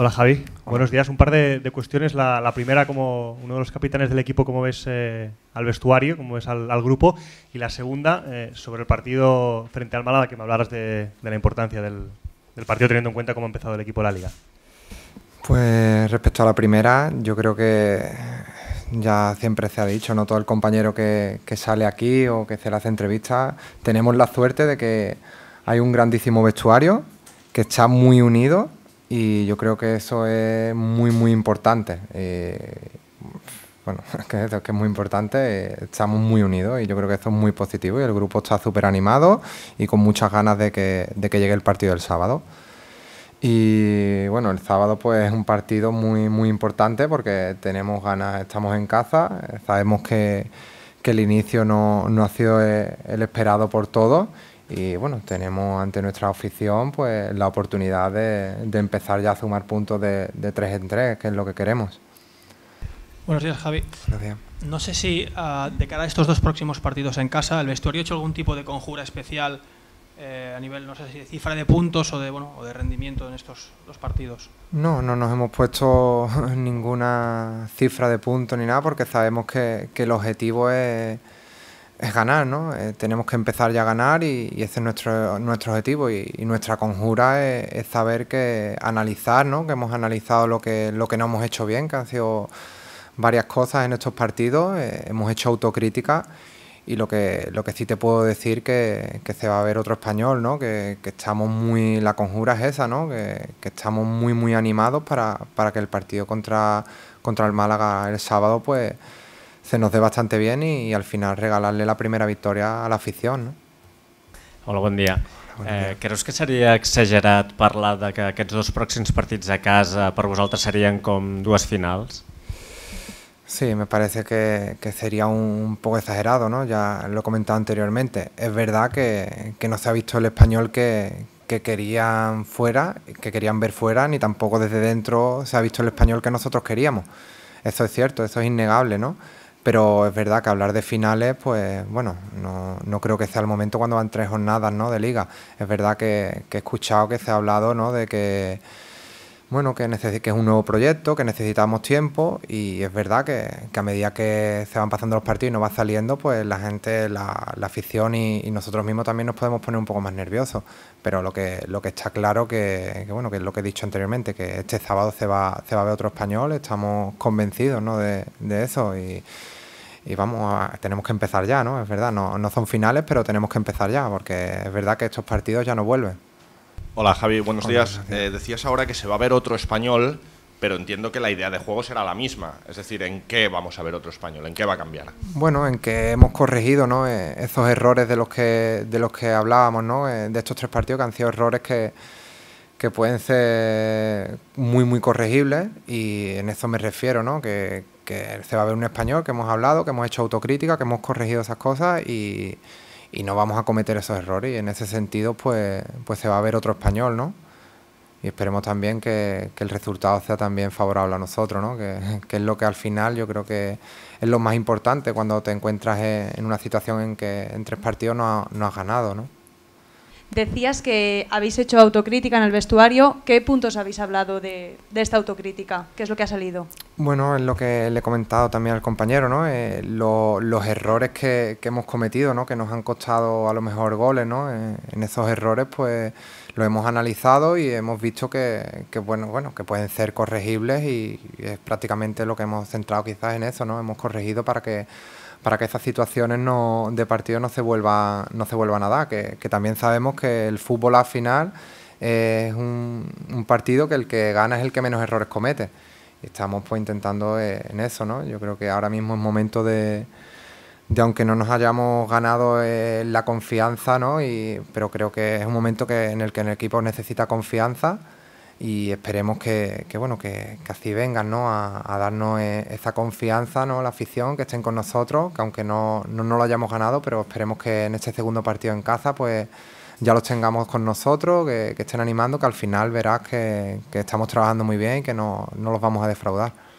Hola Javi, buenos días. Un par de cuestiones. La primera, como uno de los capitanes del equipo, ¿cómo ves al vestuario, cómo ves al grupo? Y la segunda, sobre el partido frente al Málaga, que me hablaras de la importancia del partido teniendo en cuenta cómo ha empezado el equipo de la Liga. Pues respecto a la primera, yo creo que ya siempre se ha dicho, no todo el compañero que sale aquí o que se le hace entrevistas, tenemos la suerte de que hay un grandísimo vestuario que está muy unido y yo creo que eso es muy importante. Bueno, que es muy importante, estamos muy unidos y yo creo que esto es muy positivo y el grupo está súper animado y con muchas ganas de que llegue el partido del sábado. Y bueno, el sábado pues es un partido muy importante porque tenemos ganas, estamos en casa, sabemos que el inicio no ha sido el esperado por todos y bueno, tenemos ante nuestra afición pues la oportunidad de empezar ya a sumar puntos de 3 en 3, que es lo que queremos. Buenos días, Javi. Buenos días. No sé si de cara a estos dos próximos partidos en casa, ¿el vestuario ha hecho algún tipo de conjura especial a nivel, no sé si de cifra de puntos o de rendimiento en estos dos partidos? No nos hemos puesto ninguna cifra de puntos ni nada porque sabemos que el objetivo es ganar, ¿no? Tenemos que empezar ya a ganar y ese es nuestro objetivo y nuestra conjura es saber analizar, ¿no? Que hemos analizado lo que no hemos hecho bien, que han sido varias cosas en estos partidos, hemos hecho autocrítica y lo que sí te puedo decir que se va a ver otro Español, ¿no? Que estamos la conjura es esa, ¿no? Que estamos muy animados para que el partido contra el Málaga el sábado pues se nos dé bastante bien y al final regalarle la primera victòria a l'afició, no? Hola, bon dia. Creus que seria exagerat parlar de que aquests dos pròxims partits a casa per vosaltres serien com dues finals? Sí, me parece que sería un poco exagerado, ¿no? Ya lo he comentado anteriormente. Es verdad que no se ha visto el Español que querían ver fuera, ni tampoco desde dentro se ha visto el Español que nosotros queríamos. Eso es cierto, eso es innegable, ¿no? Pero es verdad que hablar de finales, pues bueno, no creo que sea el momento cuando van 3 jornadas, ¿no? De liga. Es verdad que he escuchado que se ha hablado, ¿no? De que bueno, que es un nuevo proyecto, que necesitamos tiempo y es verdad que a medida que se van pasando los partidos y no va saliendo, pues la gente, la afición y nosotros mismos también nos podemos poner un poco más nerviosos. Pero lo que está claro que bueno, que es lo que he dicho anteriormente, que este sábado se va a ver otro Español, estamos convencidos, ¿no? de eso y tenemos que empezar ya, ¿no? Es verdad, no son finales, pero tenemos que empezar ya, porque es verdad que estos partidos ya no vuelven. Hola Javi, buenos días. Decías ahora que se va a ver otro Español, pero entiendo que la idea de juego será la misma. Es decir, ¿en qué vamos a ver otro Español? ¿En qué va a cambiar? Bueno, en que hemos corregido, ¿no? Esos errores de los que hablábamos, ¿no? De estos 3 partidos que han sido errores que pueden ser muy corregibles y en eso me refiero, ¿no? Que se va a ver un Español que hemos hablado, que hemos hecho autocrítica, que hemos corregido esas cosas y no vamos a cometer esos errores y en ese sentido pues se va a ver otro Español, ¿no? Y esperemos también que el resultado sea también favorable a nosotros, ¿no? Que es lo que al final yo creo que es lo más importante cuando te encuentras en una situación en que en 3 partidos no has ganado, ¿no? Decías que habéis hecho autocrítica en el vestuario. ¿Qué puntos habéis hablado de esta autocrítica? ¿Qué es lo que ha salido? Bueno, es lo que le he comentado también al compañero, ¿no? Los errores que hemos cometido, ¿no? Que nos han costado a lo mejor goles, ¿no? En esos errores, pues lo hemos analizado y hemos visto que pueden ser corregibles y es prácticamente lo que hemos centrado quizás en eso, ¿no? Hemos corregido para que esas situaciones de partido no se vuelvan a dar, que también sabemos que el fútbol al final es un partido que el que gana es el que menos errores comete. Y estamos pues intentando en eso, ¿no? Yo creo que ahora mismo es momento de aunque no nos hayamos ganado la confianza, ¿no? Pero creo que es un momento en el que el equipo necesita confianza y esperemos que así vengan, ¿no? a darnos esa confianza, ¿no? La afición, que estén con nosotros, que aunque no lo hayamos ganado, pero esperemos que en este segundo partido en casa pues ya los tengamos con nosotros, que estén animando, que al final verás que estamos trabajando muy bien y que no los vamos a defraudar.